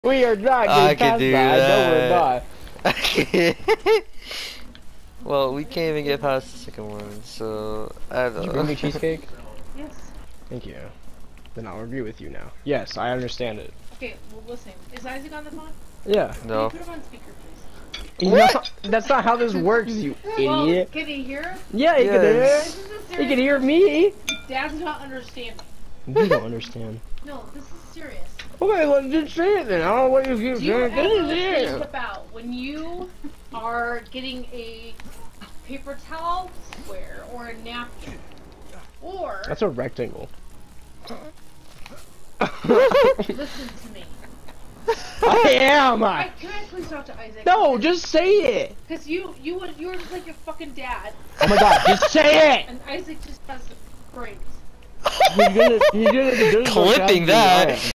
We are not I getting can past do that. No, we're not. Well, we can't even get past the second one, so I don't know. Did you bring me cheesecake? Yes. Thank you. Then I'll agree with you now. Yes, I understand it. Okay, well listen. Is Isaac on the phone? Yeah. No. Can you put him on speaker, please? No, that's not how this works, you Well, idiot. can he hear? Yeah, he can Yes. This is a hear. He serious can hear me. Dad's not understanding. You don't understand. No, this is serious. Okay, well, just say it then. I don't know what you keep Do you saying. ever This is think serious. about when you are getting a paper towel square or a napkin, or That's a rectangle. listen to me. I am. Can I please talk to Isaac? No, just say it. Because you were just like your fucking dad, Oh my God, just say it. and Isaac just has brains. He's gonna do Clipping that.